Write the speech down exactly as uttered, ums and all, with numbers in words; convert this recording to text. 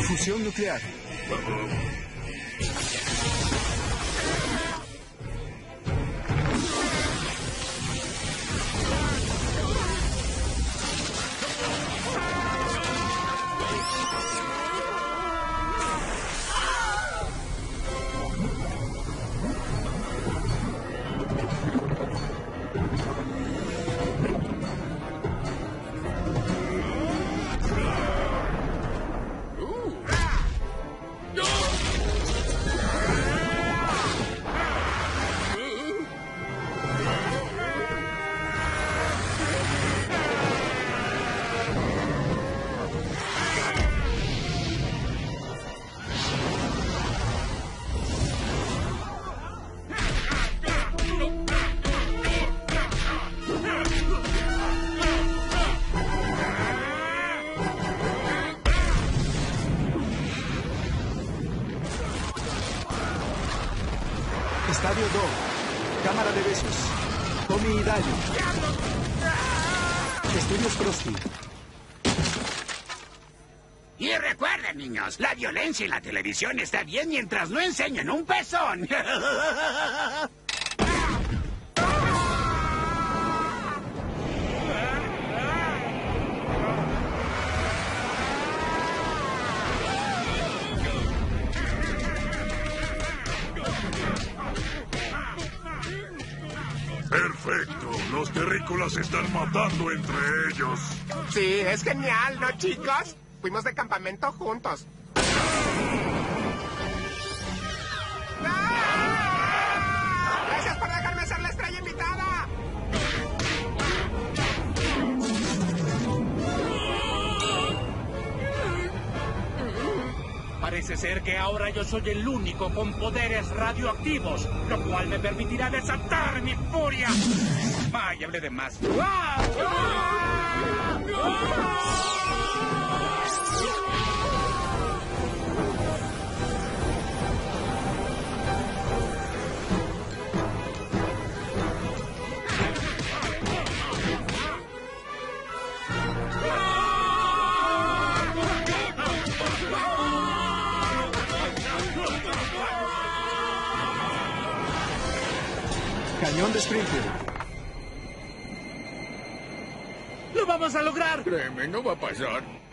Fusión nuclear. Estadio dos. Cámara de besos. Tommy y Daly. Estudios Krusty. Y recuerden, niños, la violencia en la televisión está bien mientras no enseñen un pezón. Perfecto. Los terrícolas se están matando entre ellos. Sí, es genial, ¿no, chicos? Fuimos de campamento juntos. ¡Ah! ¡Gracias por dejarme ser la estrella invitada! Parece ser que ahora yo soy el único con poderes radioactivos, lo cual me permitirá desatar mi furia. Ay, hablé de más. ¡Ah! Cañón de Springfield. ¡Lo vamos a lograr! Créeme, no va a pasar.